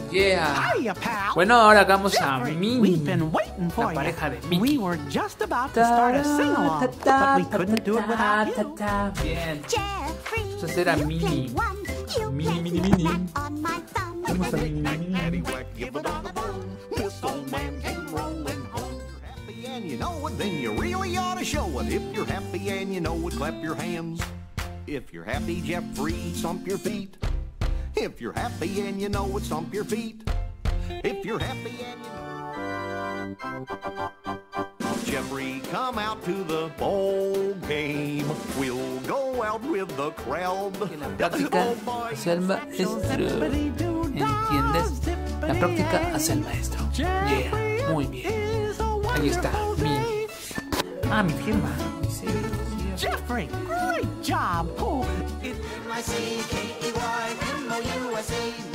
Yeah. Hiya, pal. Bueno, ahora hagamos a Jeffrey, MINIE, we've been waiting for la pareja de you. Mickey. We were just about to start a sing-along, but we couldn't do it without you. Bien. Jeffrey, Vamos a hacer a MINIE. MINIE. Vamos a MINIE. This old man came rolling home. Happy and you know it, then you really ought to show it. If you're happy and you know it, clap your hands. If you're happy, Jeffrey, stomp your feet. If you're happy and you know it, stomp your feet. If you're happy and you know Jeffrey, come out to the ball game. We'll go out with the crowd. Que la práctica hacia el maestro. ¿Entiendes? La práctica hacia el maestro. Yeah. Muy bien. Ahí está. MINIE. Ah, mi firma. Mi sello. Jeffrey, great job. Oh, M-I-C-K-E-Y-M-O-U-S-E